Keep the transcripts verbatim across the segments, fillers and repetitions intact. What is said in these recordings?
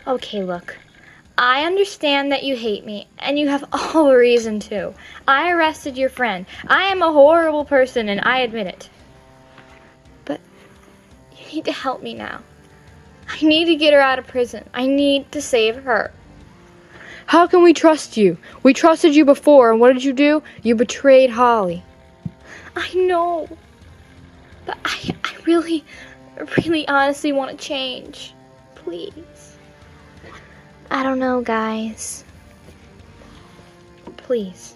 Okay, look. I understand that you hate me, and you have all the reason to. I arrested your friend. I am a horrible person, and I admit it. But you need to help me now. I need to get her out of prison. I need to save her. How can we trust you? We trusted you before, and what did you do? You betrayed Holly. I know. But I, I really, really honestly want to change. Please. I don't know, guys. Please.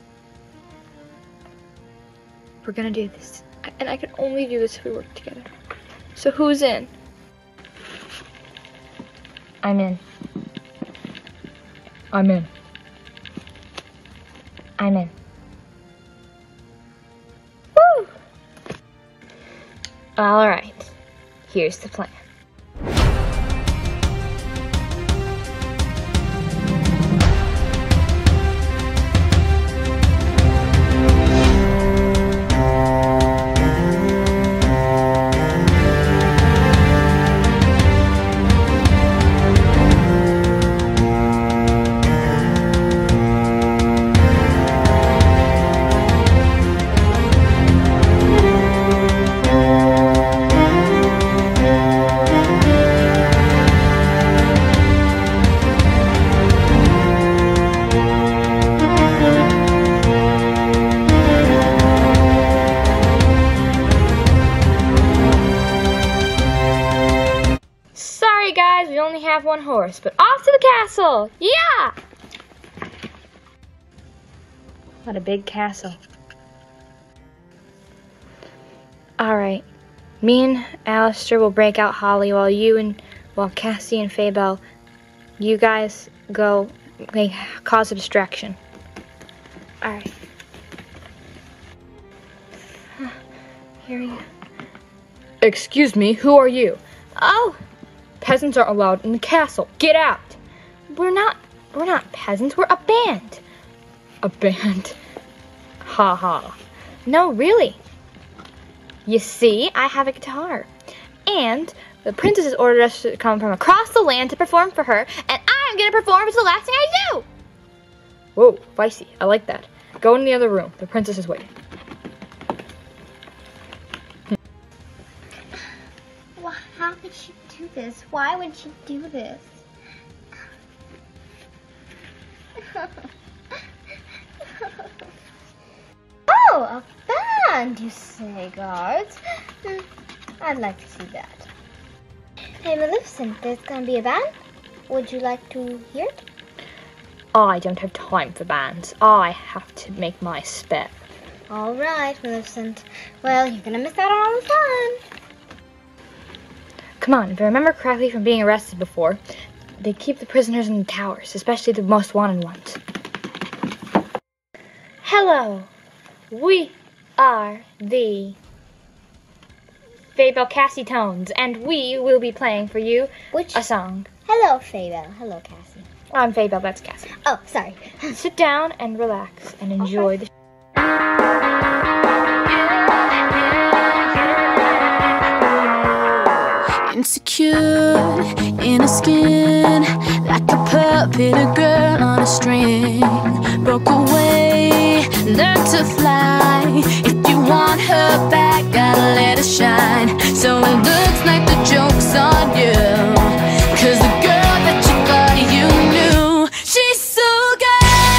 We're gonna do this. And I can only do this if we work together. So who's in? I'm in. I'm in. I'm in. Woo! All right. Here's the plan. Guys, we only have one horse, but off to the castle! Yeah! What a big castle. Alright, me and Alistair will break out Holly while you and, while Cassie and Faybelle, you guys go make, cause a distraction. Alright. Here we go. Excuse me, who are you? Oh! Peasants aren't allowed in the castle. Get out! We're not, we're not peasants, we're a band. A band? Ha ha. No, really. You see, I have a guitar. And the princess has ordered us to come from across the land to perform for her, and I'm gonna perform. It's the last thing I do. Whoa, feisty. I like that. Go in the other room. The princess is waiting. Well, how could she do this? Why would she do this? Oh, a band, you say, guards? Hmm, I'd like to see that. Hey, Maleficent, there's gonna be a band. Would you like to hear it? I don't have time for bands. I have to make my spec. All right, Maleficent. Well, you're gonna miss out on all the fun. Come on, if I remember correctly from being arrested before, they keep the prisoners in the towers, especially the most wanted ones. Hello, we are the Faybelle Cassie Tones, and we will be playing for you Which? a song. Hello, Faybelle. Hello, Cassie. I'm Faybelle, that's Cassie. Oh, sorry. Sit down and relax and enjoy Okay. the Insecure in her skin, like a puppet, a girl on a string. Broke away, learned to fly. If you want her back, gotta let her shine. So it looks like the joke's on you, 'cause the girl that you thought you knew, she's so good.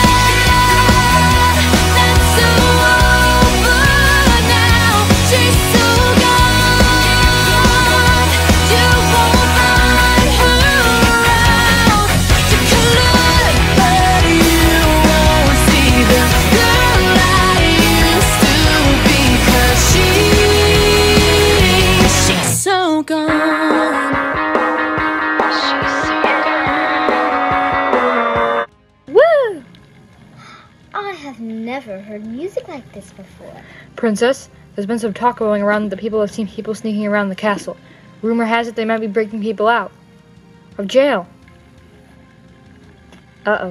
That's so over now. She's so good. You won't find her around. You can look, but you won't see the girl I used to be. 'Cause she, she's so gone. She's so gone. Woo! I have never heard music like this before. Princess, there's been some talk going around that people have seen people sneaking around the castle. Rumor has it they might be breaking people out of jail. Uh-oh.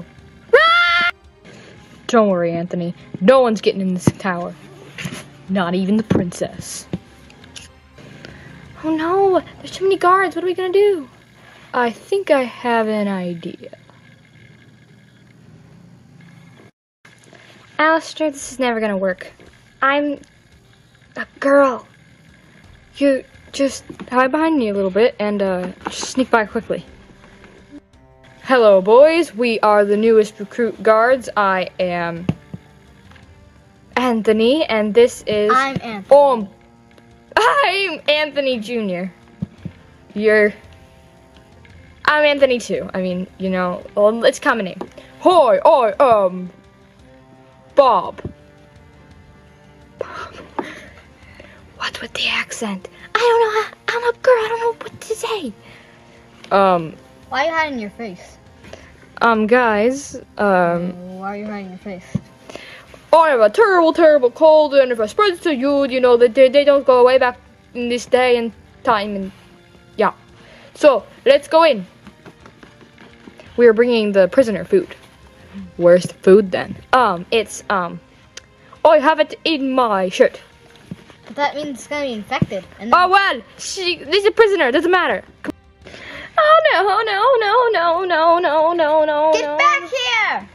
Don't worry, Anthony. No one's getting in this tower. Not even the princess. Oh no, there's too many guards. What are we gonna do? I think I have an idea. Alistair, this is never gonna work. I'm a girl. You just hide behind me a little bit and uh, just sneak by quickly. Hello, boys. We are the newest recruit guards. I am Anthony, and this is... I'm Anthony. Um, I'm Anthony Junior You're... I'm Anthony too. I mean, you know, well, it's a common name. Hi, I am Bob. Bob. What's with the accent? I don't know how, I'm a girl, I don't know what to say. Um, Why are you hiding your face? um, guys, um... Why are you hiding your face? I have a terrible, terrible cold, and if I spread it to you, you know, that they, they don't go away back in this day and time, and yeah. So, let's go in. We are bringing the prisoner food. Where's the food then? Um, it's, um, I have it in my shirt. But that means it's gonna be infected. And Oh, well, she, this is a prisoner, doesn't matter. Oh, no, no, no, no, no, no, no, no, Get no. back here!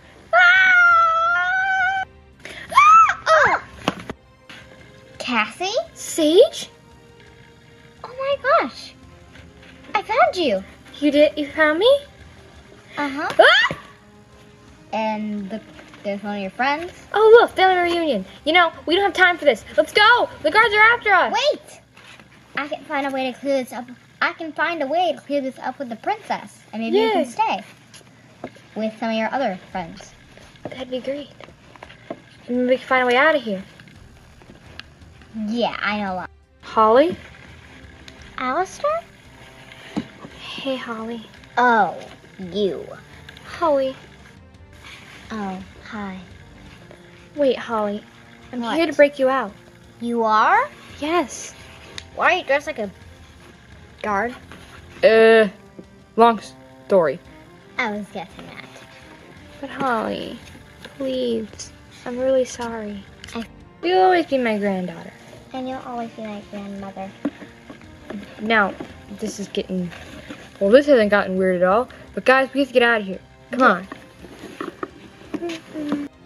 Ah! Ah! Oh! Cassie? Sage? Oh my gosh. I found you. You did, you found me? Uh-huh. Ah! And the, there's one of your friends. Oh, look, family reunion. You know, we don't have time for this. Let's go. The guards are after us. Wait! I can find a way to clear this up. I can find a way to clear this up with the princess. And maybe you Yay. can stay with some of your other friends. That'd be great. Maybe we can find a way out of here. Yeah, I know a lot. Holly? Alistair? Hey, Holly. Oh, you. Holly. Oh, hi. Wait, Holly. I'm What? here to break you out. You are? Yes. Why are you dressed like a guard? Uh, long story. I was guessing that. But Holly, please. I'm really sorry. I- You'll always be my granddaughter. And you'll always be my grandmother. Now, this is getting... Well, this hasn't gotten weird at all. But guys, we have to get out of here. Come on.